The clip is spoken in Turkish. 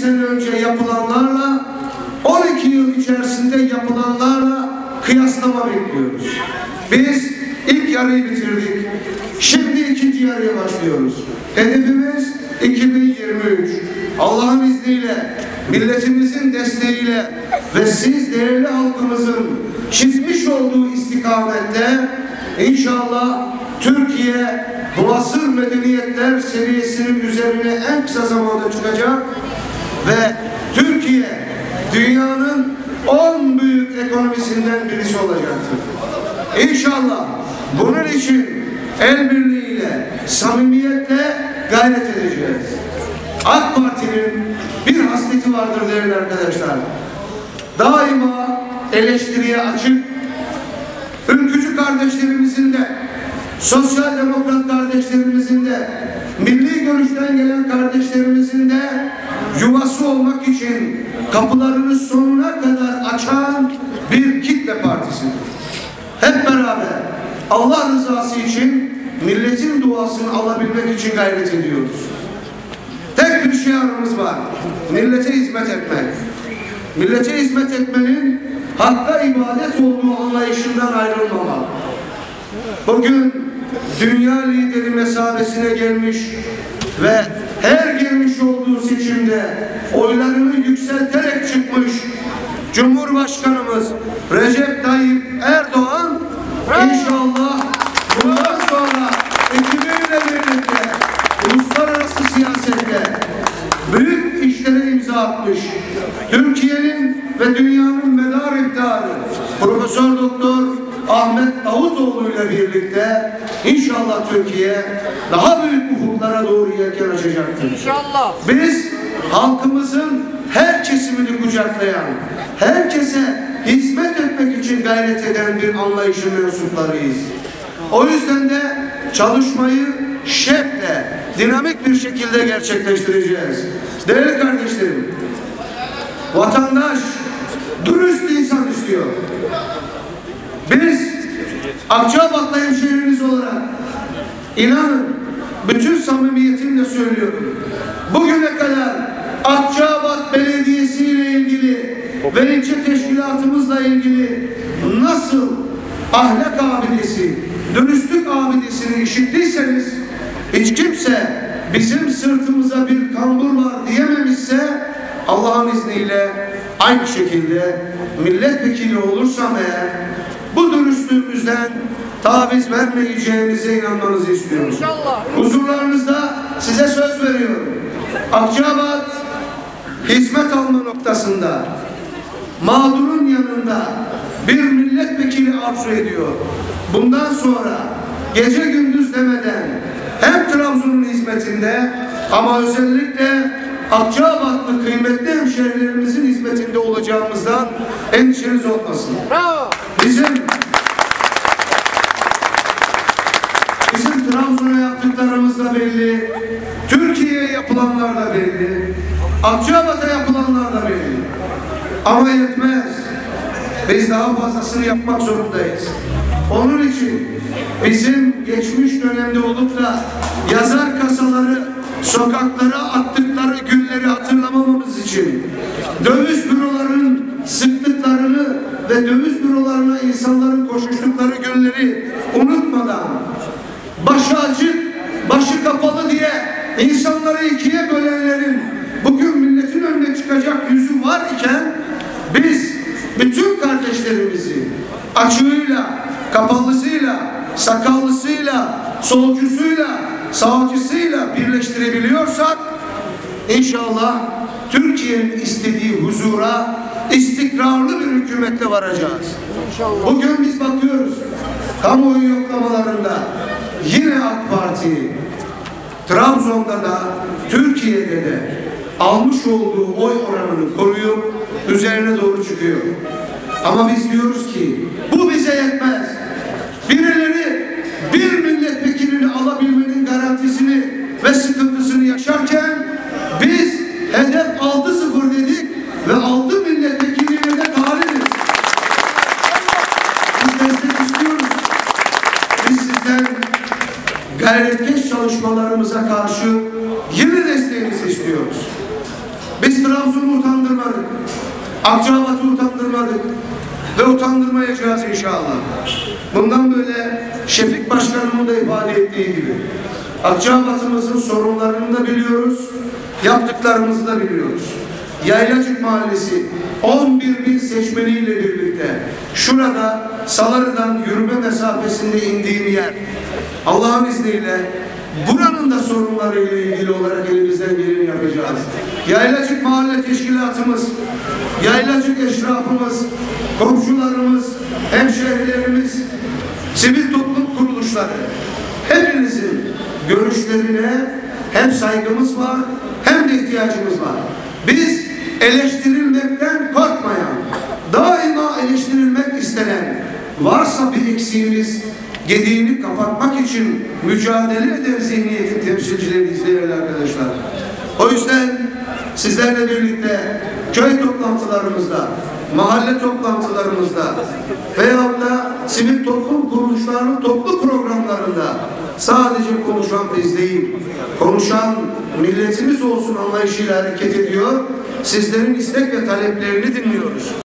sene önce yapılanlarla 12 yıl içerisinde yapılanlarla kıyaslama bekliyoruz. Biz ilk yarıyı bitirdik. Şimdi ikinci yarıya başlıyoruz. Hedefimiz 2023. Allah'ın izniyle, milletimizin desteğiyle ve siz değerli halkımızın çizmiş olduğu istikamette inşallah Türkiye muasır medeniyetler seviyesinin üzerine en kısa zamanda çıkacak ve Türkiye dünyanın 10 büyük ekonomisinden birisi olacaktır. İnşallah bunun için el birliğiyle, samimiyetle gayret edeceğiz. AK Parti'nin bir hasleti vardır değerli arkadaşlar. Daima eleştiriye açık, ülkücü kardeşlerimizin de, sosyal demokrat kardeşlerimizin de, milli görüşten gelen kardeşlerimizin de yuvası olmak için kapılarını sonuna kadar açan bir kitle partisidir. Hep beraber Allah rızası için milletin duasını alabilmek için gayret ediyoruz. Tek bir şiarımız var. Millete hizmet etmek. Millete hizmet etmenin hakka ibadet olduğu anlayışından ayrılmamak. Bugün dünya lideri mesabesine gelmiş ve her girmiş olduğu seçimde oylarını yükselterek çıkmış Cumhurbaşkanımız Recep Tayyip Erdoğan inşallah bundan sonra ekibiyle birlikte uluslararası siyasette büyük işlere imza atmış. Türkiye'nin ve dünyanın medar iftiharı Profesör Doktor Ahmet Davutoğlu ile birlikte inşallah Türkiye daha büyük ufuklara doğru yelken açacaktır. İnşallah. Biz halkımızın her kesimini kucaklayan, herkese hizmet etmek için gayret eden bir anlayışın mensuplarıyız. O yüzden de çalışmayı şevkle, dinamik bir şekilde gerçekleştireceğiz. Değerli kardeşlerim, vatandaş dürüst insan istiyor. Biz Akçabat'la hemşehriniz olarak inanın bütün samimiyetimle söylüyorum. Bugüne kadar Akçabat Belediyesi ile ilgili ve ilçe teşkilatımızla ilgili nasıl ahlak abidesi, dürüstlük abidesini işittiyseniz hiç kimse bizim sırtımıza bir kambur var diyememişse Allah'ın izniyle aynı şekilde milletvekili olursam eğer bu dürüstlüğümüzden taviz vermeyeceğimize inanmanızı istiyorum. İnşallah. Huzurlarınızda size söz veriyorum. Akçabat hizmet alma noktasında mağdurun yanında bir milletvekili arzu ediyor. Bundan sonra gece gündüz demeden hem Trabzon'un hizmetinde ama özellikle Akçabatlı kıymetli hemşehrilerimizin hizmetinde olacağımızdan endişeniz olmasın. Bravo. Bizim Trabzon'a yaptıklarımız da belli, Türkiye'ye yapılanlar da belli, Akçabat'a yapılanlar da belli. Ama yetmez. Biz daha fazlasını yapmak zorundayız. Onun için bizim geçmiş dönemde olup da yazar kasaları sokaklara attıkları günleri hatırlamamamız için döviz bürolarının sıktıklarını ve döviz bürolarına insanların koşuştukları günleri unutmadan başı açık, başı kapalı diye insanları ikiye bölenlerin bugün milletin önüne çıkacak yüzü var iken biz bütün kardeşlerimizi açığıyla, kapalısıyla, sakallısıyla, solcusuyla, sağcısıyla birleştirebiliyorsak inşallah Türkiye'nin istediği huzura istikrarlı bir hükümetle varacağız. İnşallah. Bugün biz bakıyoruz kamuoyu yoklamalarında yine AK Parti Trabzon'da da Türkiye'de de almış olduğu oy oranını koruyup üzerine doğru çıkıyor. Ama biz diyoruz ki bu bize yetmez. Birileri bir milletvekilini alabilmenin garantisini ve sıkıntısını yaşarken biz hedef 6-0 dedik ve 6 milletvekiliyle de talibiz. Biz destek istiyoruz. Biz sizden gayretkeş çalışmalarımıza karşı yeni desteğinizi istiyoruz. Biz Trabzon'u utandırmadık. Akçabat'ı utandırmadık. Ve utandırmayacağız inşallah. Bundan böyle Şefik Başkanımın da ifade ettiği gibi Akçabat'ımızın sorunlarını da biliyoruz, yaptıklarımızı da biliyoruz. Yaylacık Mahallesi 11.000 seçmeniyle birlikte şurada Saları'dan yürüme mesafesinde indiğim yer, Allah'ın izniyle buranın da sorunlarıyla ilgili olarak elimizden geleni yapacağız. Yaylacık Mahalle Teşkilatımız, Yaylacık eşrafımız, komşularımız, hemşehrilerimiz, sivil toplum kuruluşları, hepinizin görüşlerine hem saygımız var hem de ihtiyacımız var. Biz eleştirilmekten korkmayan, daima eleştirilmek istenen, varsa bir eksiğimiz, gediğini kapatmak için mücadele eden zihniyetin temsilcileriyiz değerli arkadaşlar. O yüzden sizlerle birlikte köy toplantılarımızda, mahalle toplantılarımızda veyahut da sivil toplum kuruluşlarının toplu programlarında sadece konuşan biz değil, konuşan milletimiz olsun anlayışıyla hareket ediyor. Sizlerin istek ve taleplerini dinliyoruz.